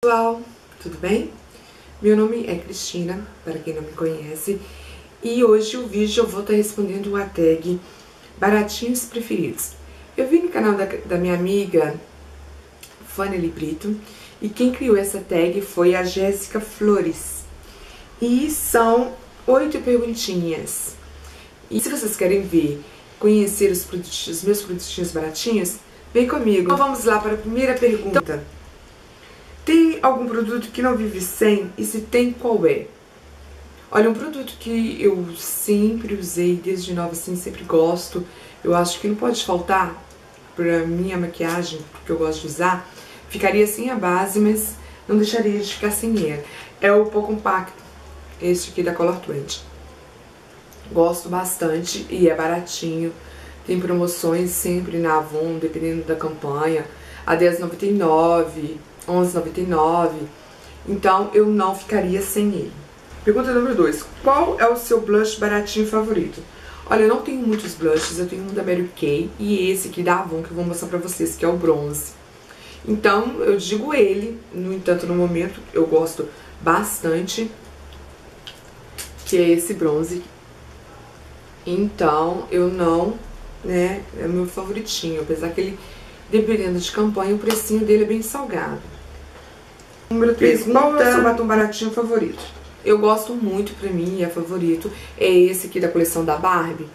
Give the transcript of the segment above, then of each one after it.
pessoal, tudo bem? Meu nome é Cristina, para quem não me conhece, e hoje o vídeo eu vou estar respondendo a tag baratinhos preferidos. Eu vi no canal da minha amiga Fanny Brito, e quem criou essa tag foi a Jéssica Flores. E são 8 perguntinhas. E se vocês querem ver, conhecer os meus produtinhos baratinhos, vem comigo. Então vamos lá para a primeira pergunta. Tem algum produto que não vive sem? E se tem, qual é? Olha, um produto que eu sempre usei, desde nova assim, sempre gosto, eu acho que não pode faltar pra minha maquiagem, porque eu gosto de usar, ficaria sem a base, mas não deixaria de ficar sem ela. É o Pô Compacto, este aqui da Color 20. Gosto bastante e é baratinho, tem promoções sempre na Avon, dependendo da campanha, a R$10,99, R$11,99, então eu não ficaria sem ele. Pergunta número 2, qual é o seu blush baratinho favorito? Olha, eu não tenho muitos blushes, eu tenho um da Mary Kay e esse aqui da Avon que eu vou mostrar pra vocês, que é o bronze. Então, eu digo ele, no entanto, no momento, eu gosto bastante, que é esse bronze. Então, eu não, né, é o meu favoritinho, apesar que ele, dependendo de campanha, o precinho dele é bem salgado. Número 3, qual é o seu batom baratinho favorito? Eu gosto muito, pra mim, é favorito, é esse aqui da coleção da Barbie.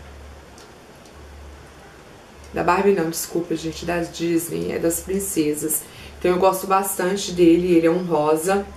Da Barbie não, desculpa, gente, das Disney, é das princesas. Então eu gosto bastante dele, ele é um rosa.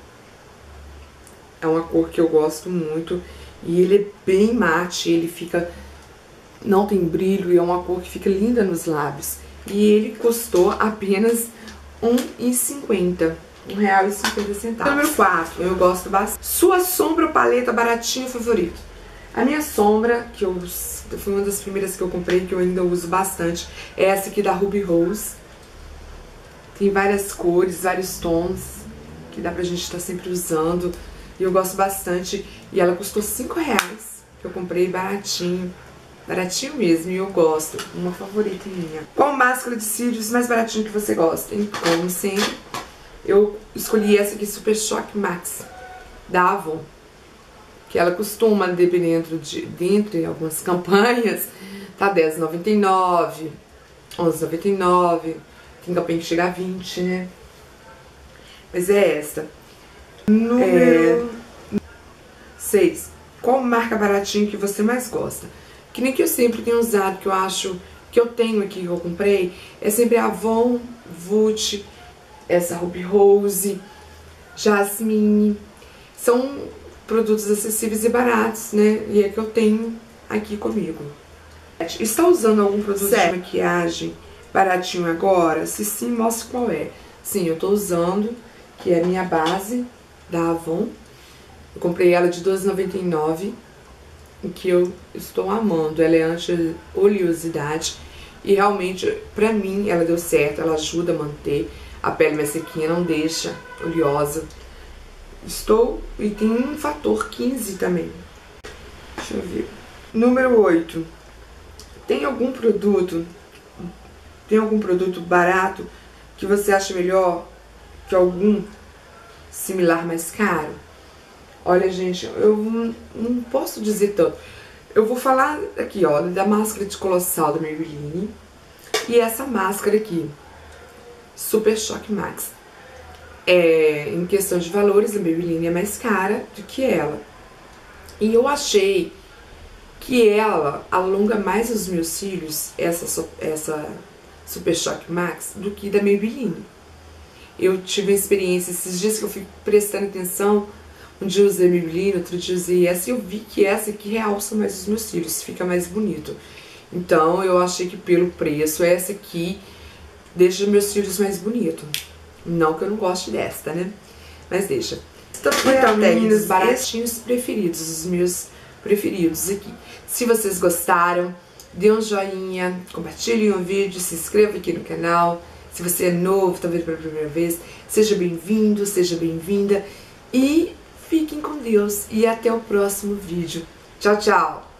É uma cor que eu gosto muito. E ele é bem mate, ele fica... não tem brilho e é uma cor que fica linda nos lábios. E ele custou apenas R$1,50. R$1,50. Número 4, eu gosto bastante. Sua sombra ou paleta baratinho favorito? A minha sombra, que foi uma das primeiras que eu comprei, que eu ainda uso bastante, é essa aqui da Ruby Rose. Tem várias cores, vários tons, que dá pra gente estar sempre usando. E eu gosto bastante. E ela custou R$5, que eu comprei baratinho. Baratinho mesmo, e eu gosto. Uma favorita minha. Qual máscara de cílios mais baratinho que você gosta? Como sempre, eu escolhi essa aqui, Super Shock Max, da Avon. Que ela costuma, dependendo dentre algumas campanhas, tá R$10,99, R$11,99. Tem campanha que chega a 20, né? Mas é esta. Número 6. Qual marca baratinha que você mais gosta? Que nem que eu sempre tenho usado, que eu acho que eu tenho aqui, que eu comprei, é sempre a Avon, Vult, essa Ruby Rose, Jasmine. São produtos acessíveis e baratos, né? E é que eu tenho aqui comigo. Está usando algum produto de maquiagem baratinho agora? Se sim, mostre qual é. Sim, eu tô usando, que é a minha base da Avon. Eu comprei ela de R$12,99, que eu estou amando. Ela é anti-oleosidade e realmente, pra mim, ela deu certo. Ela ajuda a manter a pele mais sequinha, não deixa oleosa. E tem um fator 15 também. Deixa eu ver. Número 8. Tem algum produto barato que você acha melhor que algum similar mais caro? Olha, gente, eu não posso dizer tanto. Eu vou falar aqui, ó, da máscara de Colossal da Maybelline. E essa máscara aqui, Super Shock Max. Em questão de valores, a Maybelline é mais cara do que ela. E eu achei que ela alonga mais os meus cílios, essa Super Shock Max, do que da Maybelline. Eu tive uma experiência esses dias que eu fui prestando atenção. Um dia eu usei a Maybelline, outro dia eu usei essa, e eu vi que essa aqui realça mais os meus cílios, fica mais bonito. Então eu achei que pelo preço, essa aqui deixa meus cílios mais bonitos. Não que eu não goste desta, né? Mas deixa. Então, meninas, baratinhos preferidos, os meus preferidos aqui. Se vocês gostaram, dê um joinha, compartilhem o vídeo, se inscreva aqui no canal. Se você é novo, tá vendo pela primeira vez, seja bem-vindo, seja bem-vinda. E fiquem com Deus e até o próximo vídeo. Tchau, tchau!